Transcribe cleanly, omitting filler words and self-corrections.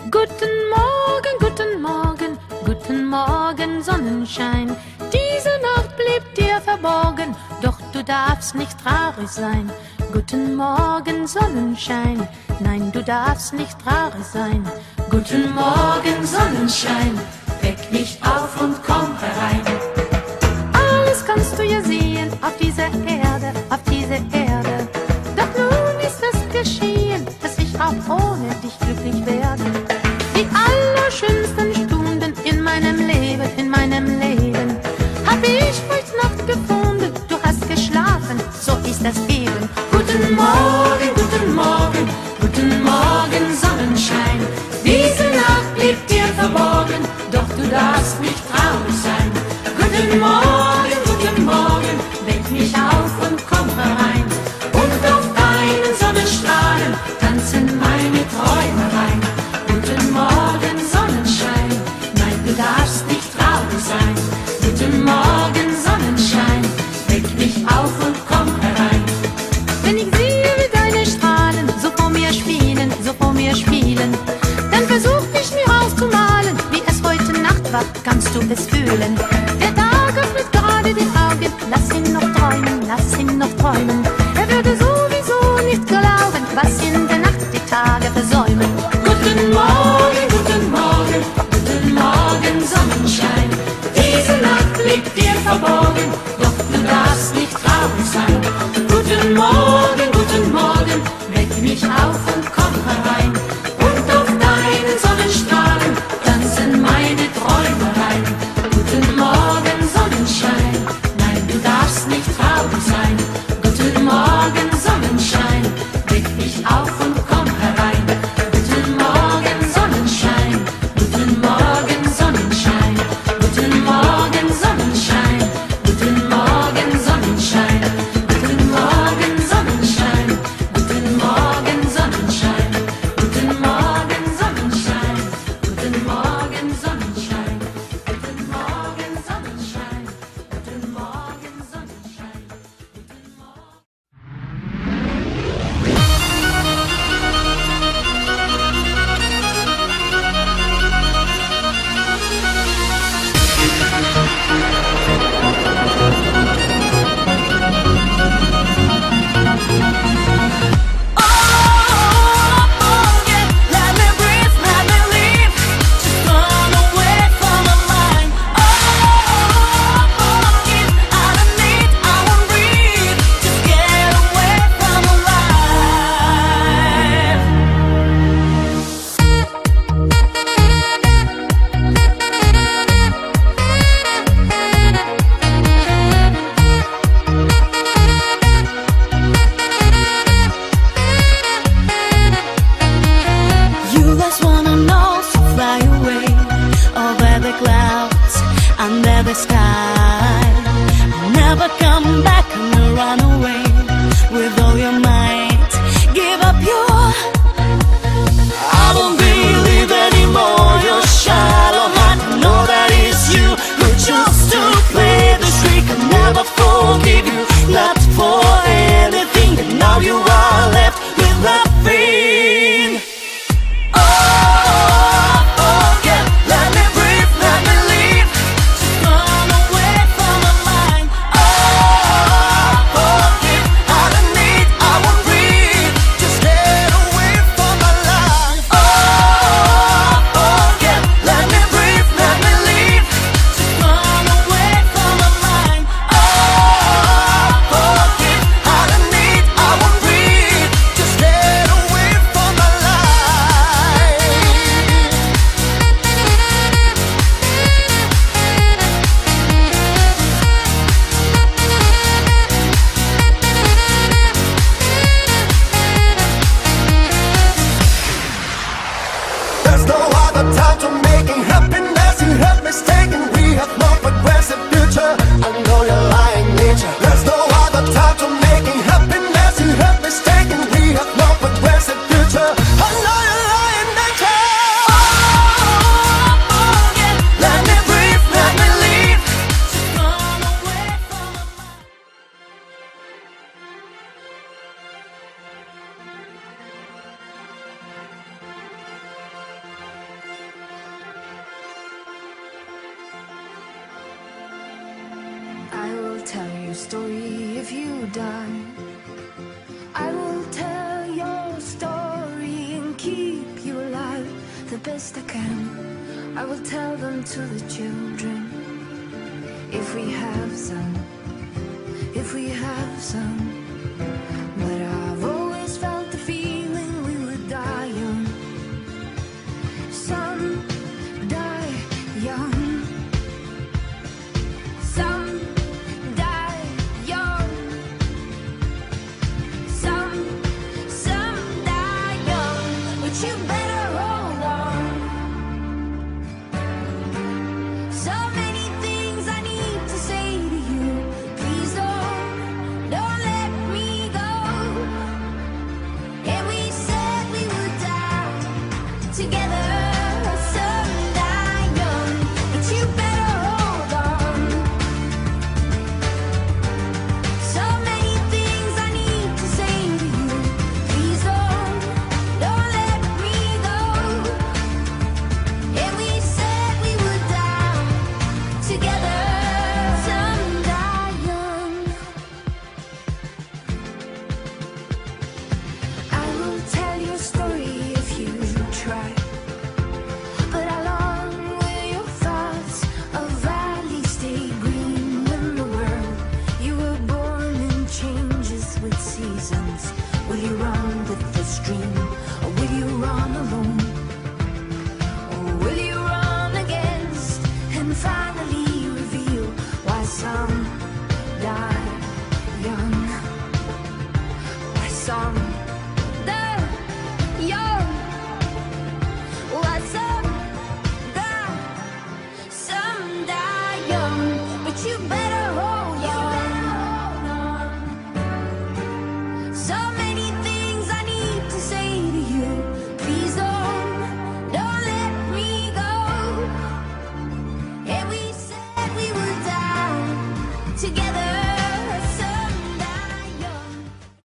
Guten Morgen, guten Morgen, guten Morgen, Sonnenschein. Diese Nacht blieb dir verborgen, doch du darfst nicht traurig sein. Guten Morgen, Sonnenschein, nein, du darfst nicht traurig sein. Guten Morgen, Sonnenschein, weck mich auf und komm herein. Alles kannst du ja sehen auf dieser Erde, auf dieser Erde. Doch nun ist es geschehen, dass ich auch ohne dich glücklich werde. Die allerschönsten Stunden in meinem Leben, hab ich heute Nacht gefunden. Du hast geschlafen, so ist das eben. Guten Morgen, guten Morgen, guten Morgen, Sonnenschein. Diese Nacht blieb dir verborgen, doch du darfst nicht traurig sein. Guten Morgen, weck mich auf und komm herein. Und auf deinen Sonnenstrahlen tanzen meine Träume rein. Guten Morgen, Sonnenschein, nein, du darfst nicht traurig sein. Guten Morgen, Sonnenschein, weck mich auf und komm herein. Wenn ich sehe, wie deine Strahlen so vor mir spielen, dann versuch ich mir auszumalen, wie es heute Nacht war, kannst du es fühlen. Der Tag öffnet gerade die Augen, lass ihn noch träumen, lass ihn noch träumen. Er würde sowieso nicht glauben, was in der Nacht die Tage versäumen. Guten Morgen, guten Morgen, guten Morgen, Sonnenschein. Diese Nacht blieb dir verborgen, doch du darfst nicht traurig sein. Guten Morgen, weck mich auf und komm herein. Und auf deinen Sonnenstrahlen tanzen meine Träume rein. Guten Morgen, Sonnenschein, nein, du darfst nicht traurig sein. Guten Morgen, Sonnenschein, weck mich auf und komm herein. Guten Morgen, Sonnenschein, guten Morgen, Sonnenschein. Guten Morgen, Sonnenschein, guten Morgen, Sonnenschein. Guten Morgen, Sonnenschein, guten Morgen, Sonnenschein. Guten Morgen, Sonnenschein, guten Morgen, Sonnenschein. Guten Morgen, Sonnenschein, guten Morgen, Sonnenschein. Guten Morgen. You just wanna know, so fly away over the clouds, under the sky. Never come back and run away with all your might. Give up your, I don't believe anymore. Your shallow heart, I know that it's you who chose to play the trick. I'll never forgive you, not for anything. And now you are left with nothing. Oh, yeah, let me breathe, let me live. Just run away. story if you die. I will tell your story and keep you alive the best I can. I will tell them to the children, if we have some, if we have some.